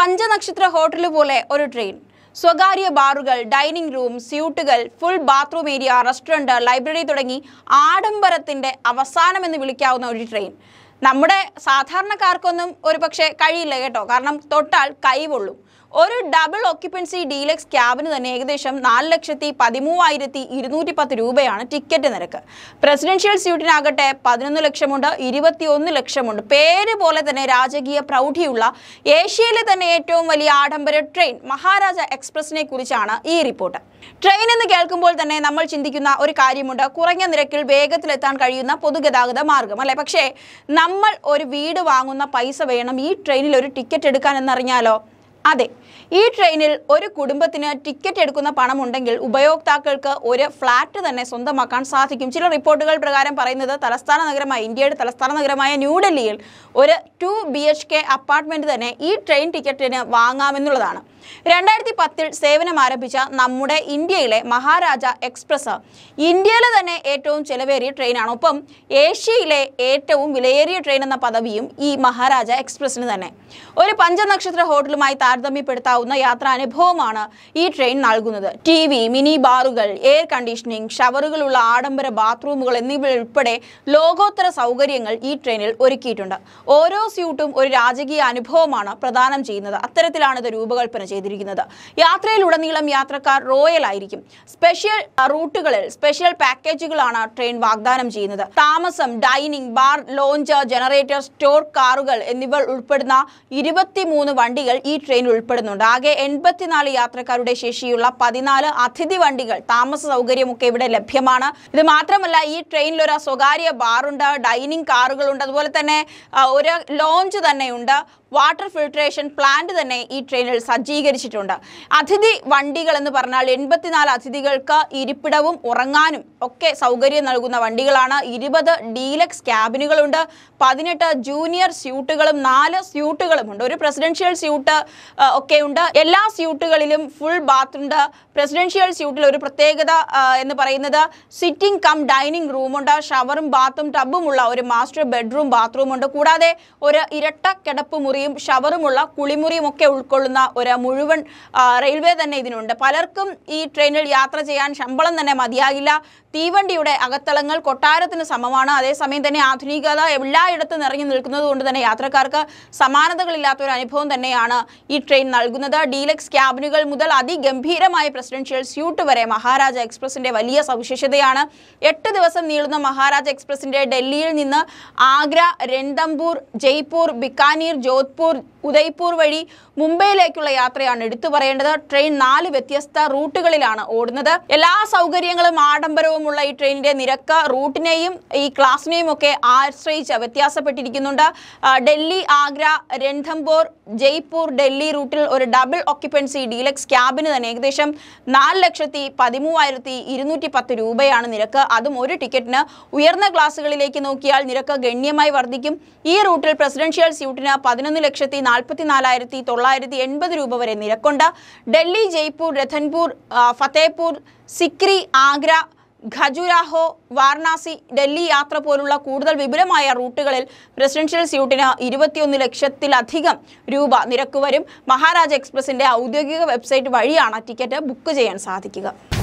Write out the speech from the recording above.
പഞ്ചനക്ഷത്ര hotel പോലെ ഒരു train. സ്വകാര്യ ബാറുകൾ, ഡൈനിങ് റൂം, സ്യൂട്ടുകൾ, full bathroom area, restaurant, library തുടങ്ങി ആഡംബരത്തിൻ്റെ അവസാനമെന്ന് വിളിക്കാവുന്ന ഒരു ട്രെയിൻ. നമ്മുടെ സാധാരണക്കാർക്കൊന്നും ഒരു പക്ഷേ കഴിയില്ല കേട്ടോ, കാരണം തൊട്ടാൽ കൈവൊള്ളും. ഒരു ഡബിൾ ഓക്യുപ്പൻസി ഡീലക്സ് ക്യാബിന് തന്നെ ഏകദേശം 4,13,210 രൂപയാണ് ടിക്കറ്റ് നിരക്ക്. പ്രസിഡൻഷ്യൽ സ്യൂട്ടിനാകട്ടെ 11 ലക്ഷമുണ്ട്, 21 ലക്ഷമുണ്ട്. പേര് പോലെ തന്നെ രാജകീയ പ്രൗഢിയുള്ള ഏഷ്യയിലെ തന്നെ ഏറ്റവും വലിയ ആഡംബര ട്രെയിൻ മഹാരാജ എക്സ്പ്രസിനെ കുറിച്ചാണ് ഈ റിപ്പോർട്ട്. ട്രെയിൻ എന്ന് കേൾക്കുമ്പോൾ തന്നെ നമ്മൾ ചിന്തിക്കുന്ന ഒരു കാര്യമുണ്ട്, കുറഞ്ഞ നിരക്കിൽ വേഗത്തിലെത്താൻ കഴിയുന്ന പൊതുഗതാഗത മാർഗം അല്ലെ. പക്ഷേ നമ്മൾ ഒരു വീട് വാങ്ങുന്ന പൈസ വേണം ഈ ട്രെയിനിൽ ഒരു ടിക്കറ്റ് എടുക്കാൻ എന്നറിഞ്ഞാലോ? അതെ, ഈ ട്രെയിനിൽ ഒരു കുടുംബത്തിന് ടിക്കറ്റ് എടുക്കുന്ന പണമുണ്ടെങ്കിൽ ഉപയോക്താക്കൾക്ക് ഒരു ഫ്ലാറ്റ് തന്നെ സ്വന്തമാക്കാൻ സാധിക്കും. ചില റിപ്പോർട്ടുകൾ പ്രകാരം പറയുന്നത് ഇന്ത്യയുടെ തലസ്ഥാന നഗരമായ ന്യൂഡൽഹിയിൽ ഒരു 2 BHK അപ്പാർട്ട്മെന്റ് തന്നെ ഈ ട്രെയിൻ ടിക്കറ്റിന് വാങ്ങാമെന്നുള്ളതാണ്. 2010 സേവനം ആരംഭിച്ച നമ്മുടെ ഇന്ത്യയിലെ മഹാരാജ എക്സ്പ്രസ് ഇന്ത്യയിലെ തന്നെ ഏറ്റവും ചെലവേറിയ ട്രെയിനാണ്. ഒപ്പം ഏഷ്യയിലെ ഏറ്റവും വിലയേറിയ ട്രെയിൻ എന്ന പദവിയും ഈ മഹാരാജ എക്സ്പ്രസിന് തന്നെ. ഒരു പഞ്ചനക്ഷത്ര ഹോട്ടലുമായി താരതമ്യപ്പെടുത്താവുന്ന യാത്രാനുഭവമാണ് ഈ ട്രെയിൻ നൽകുന്നത്. TV, മിനി ബാറുകൾ, എയർ കണ്ടീഷനിങ്, ഷവറുകളുള്ള ആഡംബര ബാത്റൂമുകൾ എന്നിവ ഉൾപ്പെടെ ലോകോത്തര സൗകര്യങ്ങൾ ഈ ട്രെയിനിൽ ഒരുക്കിയിട്ടുണ്ട്. ഓരോ സ്യൂട്ടും ഒരു രാജകീയ അനുഭവമാണ് പ്രദാനം ചെയ്യുന്നത്. അത്തരത്തിലാണ് ഇത് രൂപകൽപ്പന ചെയ്തിരിക്കുന്നത്. യാത്രയിലുടനീളം യാത്രക്കാർ റോയൽ ആയിരിക്കും. സ്പെഷ്യൽ റൂട്ടുകളിൽ സ്പെഷ്യൽ പാക്കേജുകളാണ് ട്രെയിൻ വാഗ്ദാനം ചെയ്യുന്നത്. താമസം, dining, bar, lounge, generator, store കാറുകൾ എന്നിവ ഉൾപ്പെടുന്ന 23 വണ്ടികൾ ഈ ട്രെയിനിൽ ഉൾപ്പെടുന്നുണ്ട്. ആകെ 84 യാത്രക്കാരുടെ ശേഷിയുള്ള 14 അതിഥി വണ്ടികൾ, താമസ സൗകര്യമൊക്കെ ഇവിടെ ലഭ്യമാണ്. ഇത് മാത്രമല്ല, ഈ ട്രെയിനിൽ ഒരു സ്വകാര്യ ബാറുണ്ട്, ഡൈനിങ് കാറുകളുണ്ട്, അതുപോലെ തന്നെ ഒരു ലോഞ്ച് തന്നെയുണ്ട്. വാട്ടർ ഫിൽട്രേഷൻ പ്ലാന്റ് തന്നെ ഈ ട്രെയിനിൽ സജ്ജീകരിച്ചിട്ടുണ്ട്. അതിഥി വണ്ടികൾ എന്ന് പറഞ്ഞാൽ 84 അതിഥികൾക്ക് ഇരിപ്പിടവും ഉറങ്ങാനും ഒക്കെ സൗകര്യം നൽകുന്ന വണ്ടികളാണ്. 20 ഡീലക്സ് ക്യാബിനുകളുണ്ട്, 18 ജൂനിയർ സ്യൂട്ടുകളും 4 സ്യൂട്ടുകളും ഉണ്ട്. ഒരു പ്രസിഡൻഷ്യൽ സ്യൂട്ട് ഒക്കെ ഉണ്ട്. എല്ലാ സ്യൂട്ടുകളിലും ഫുൾ ബാത്ത് ഉണ്ട്. പ്രസിഡൻഷ്യൽ സ്യൂട്ടിൽ ഒരു പ്രത്യേകത എന്ന് പറയുന്നത് സിറ്റിംഗ് കം ഡൈനിങ് റൂമുണ്ട്, ഷവറും ബാത്തും ടബുമുള്ള ഒരു മാസ്റ്റർ ബെഡ്റൂം ബാത്റൂം ഉണ്ട്. കൂടാതെ ഒരു ഇരട്ട കിടപ്പ് മുറിയും ഷവറുമുള്ള കുളിമുറിയും ഒക്കെ ഉൾക്കൊള്ളുന്ന ഒരു മുഴുവൻ റെയിൽവേ തന്നെ ഇതിനുണ്ട്. പലർക്കും ഈ ട്രെയിനിൽ യാത്ര ചെയ്യാൻ ശമ്പളം തന്നെ മതിയാകില്ല. തീവണ്ടിയുടെ അകത്തളങ്ങൾ കൊട്ടാരത്തിന് സമമാണ്. അതേസമയം തന്നെ ആധുനികത എല്ലായിടത്തും നിറഞ്ഞു നിൽക്കുന്നത് കൊണ്ട് തന്നെ യാത്രക്കാർക്ക് സമാനതകളില്ലാത്ത ഒരു അനുഭവം തന്നെയാണ് ഈ ട്രെയിൻ നൽകുന്നത്. ഡീലക്സ് ക്യാബിനുകൾ മുതൽ അതിഗംഭീരമായ പ്രസിഡൻഷ്യൽ സ്യൂട്ട് വരെ മഹാരാജ എക്സ്പ്രസിന്റെ വലിയ സവിശേഷതയാണ്. 8 ദിവസം നീളുന്ന മഹാരാജ എക്സ്പ്രസിന്റെ ഡൽഹിയിൽ നിന്ന് ആഗ്ര, രൺതംബൂർ, ജയ്പൂർ, ബിക്കാനീർ, ജോധ്പൂർ, ഉദയ്പൂർ വഴി മുംബൈയിലേക്കുള്ള യാത്രയാണ് എടുത്തു പറയേണ്ടത്. ട്രെയിൻ 4 വ്യത്യസ്ത റൂട്ടുകളിലാണ് ഓടുന്നത്. എല്ലാ സൗകര്യങ്ങളും ആഡംബരവുമുള്ള ഈ ട്രെയിനിന്റെ നിരക്ക് റൂട്ടിനെയും ഈ ക്ലാസിനെയും ഒക്കെ ആശ്രയിച്ച് വ്യത്യാസപ്പെട്ടിരിക്കുന്നുണ്ട്. ഡൽഹി, ആഗ്ര, രൺതംബോർ, ജയ്പൂർ, ഡൽഹി റൂട്ടിൽ ഒരു ഡബിൾ ഓക്യുപ്പൻസി ഡീലക്സ് ക്യാബിന് തന്നെ ഏകദേശം 4,13,210 രൂപയാണ് നിരക്ക്. അതും ഒരു ടിക്കറ്റിന്. ഉയർന്ന ക്ലാസ്സുകളിലേക്ക് നോക്കിയാൽ നിരക്ക് ഗണ്യമായി വർദ്ധിക്കും. ഈ റൂട്ടിൽ പ്രസിഡൻഷ്യൽ സ്യൂട്ടിന് 11,44,980 രൂപ വരെ നിരക്കുണ്ട്. ഡൽഹി, ജയ്പൂർ, രത്തൻപൂർ, ഫത്തേപൂർ, സിക്രി, ആഗ്ര, ഖജുരാഹോ, വാരണാസി, ഡൽഹി യാത്ര പോലുള്ള കൂടുതൽ വിപുലമായ റൂട്ടുകളിൽ പ്രസിഡൻഷ്യൽ സ്യൂട്ടിന് 21 ലക്ഷത്തിലധികം രൂപ നിരക്ക് വരും. മഹാരാജ എക്സ്പ്രസിന്റെ ഔദ്യോഗിക വെബ്സൈറ്റ് വഴിയാണ് ടിക്കറ്റ് ബുക്ക് ചെയ്യാൻ സാധിക്കുക.